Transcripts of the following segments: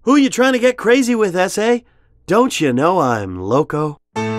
Who you trying to get crazy with, S.A.? Don't you know I'm loco?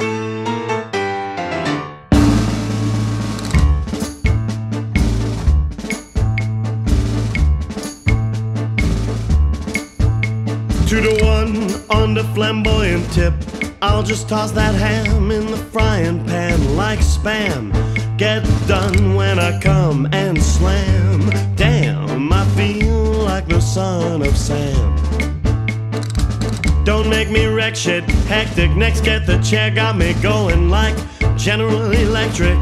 Two to one on the flamboyant tip. I'll just toss that ham in the frying pan like spam. Get done when I come and slam. Damn, I feel like the son of Sam. Don't make me wreck shit, hectic. Next get the chair, got me going like General Electric.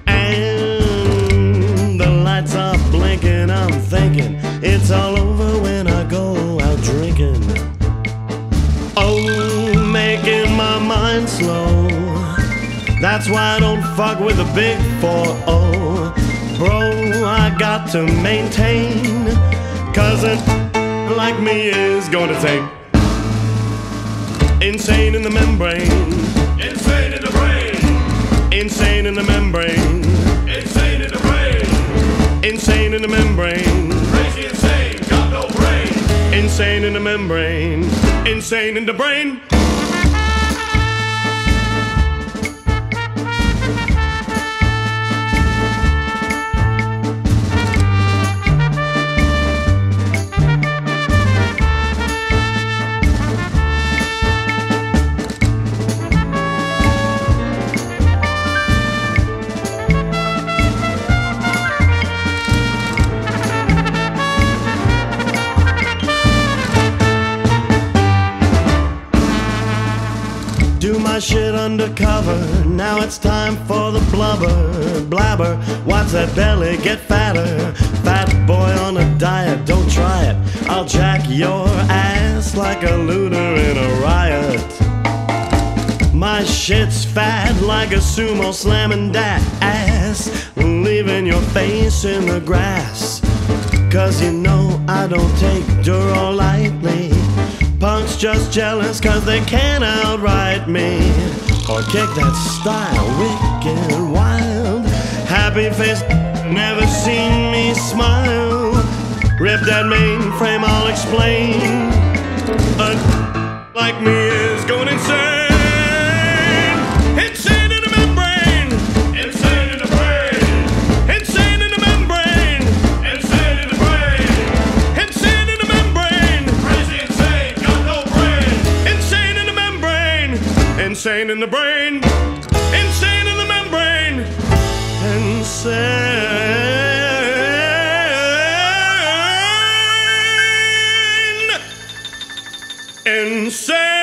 And the lights are blinking, I'm thinking it's all over when I go out drinking. Oh, making my mind slow. That's why I don't fuck with the big 4-0. Bro, I got to maintain, cause a like me is gonna take insane in the membrane, insane in the brain, insane in the membrane, insane in the brain, insane in the membrane, crazy insane, got no brain, insane in the membrane, insane in the brain. Do my shit undercover, now it's time for the blabber. Watch that belly get fatter. Fat boy on a diet, don't try it. I'll jack your ass like a looter in a riot. My shit's fat like a sumo slamming that ass, leaving your face in the grass. Cause you know I don't take Duro lightly. Punks just jealous cause they can't outright me, or kick that style wicked wild. Happy face, never seen me smile. Rip that mainframe, I'll explain. Like me is going insane. Insane in the membrane, insane in the brain, insane in the membrane, insane in the brain, insane in the membrane, crazy insane, got no brain, insane in the membrane, insane in the brain, insane in the membrane, insane, insane.